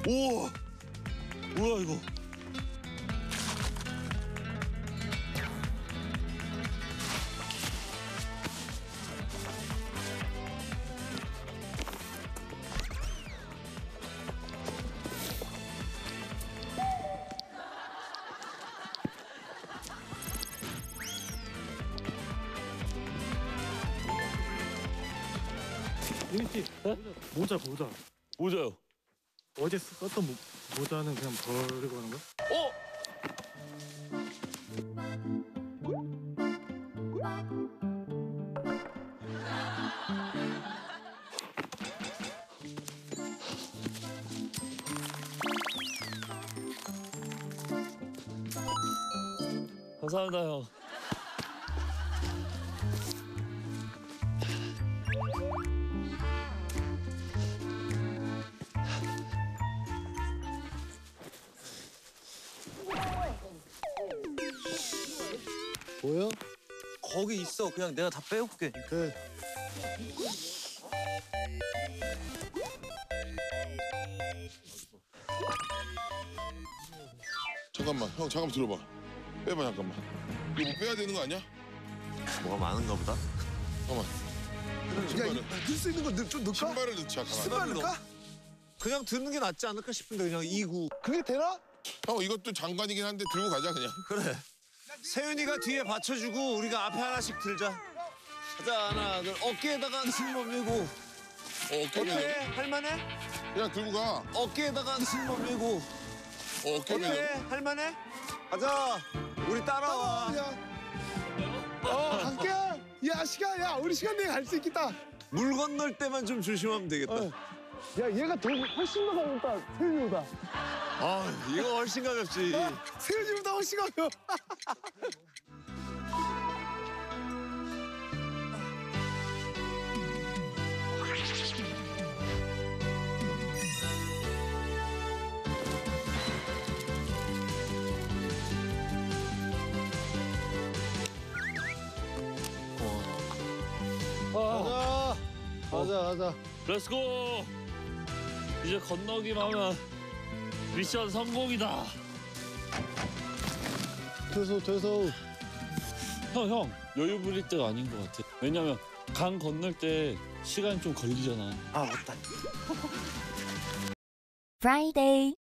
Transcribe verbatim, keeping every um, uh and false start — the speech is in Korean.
우와! 뭐야 이거? 유민 씨, 네? 모자 모자. 모자요. 어제 썼던 모, 모자는 그냥 버리고 하는 거야? 어? 감사합니다 형. 뭐야? 거기 있어. 그냥 내가 다 빼올게. 그래. 잠깐만, 형 잠깐만 들어봐. 빼봐 잠깐만. 이거 뭐 빼야 되는 거 아니야? 뭐가 많은가 보다. 잠깐만. 야, 신발을, 넣을 수 있는 거 넣, 좀 넣을까? 신발을 넣자. 가만. 신발 넣을까? 그냥 드는 게 낫지 않을까 싶은데 그냥 이구. 그게 되나? 형 이것도 장관이긴 한데 들고 가자 그냥. 그래. 세윤이가 뒤에 받쳐주고 우리가 앞에 하나씩 들자. 가자 하나 둘. 어깨에다가 승모 밀고. 어, 어깨 어때? 매려. 할만해? 그냥 들고 가. 어깨에다가 승모 밀고. 어, 어깨 어때? 매려. 할만해? 가자. 우리 따라와. 야. 어, 갈게. 야, 시간, 야, 우리 시간 내에 갈 수 있겠다. 물 건널 때만 좀 조심하면 되겠다. 어. 야, 얘가 더 훨씬 더 가볍다. 세윤이보다. 아, 이거 훨씬 가볍지. 세윤이보다 훨씬 가벼워. 아, 가자, 가자, 가자. 렛츠고! 이제 건너기만 하면 미션 성공이다. 퇴소, 퇴소. 형, 형. 여유 부릴 때가 아닌 것 같아. 왜냐면 강 건널 때 시간이 좀 걸리잖아. 아 맞다. Friday.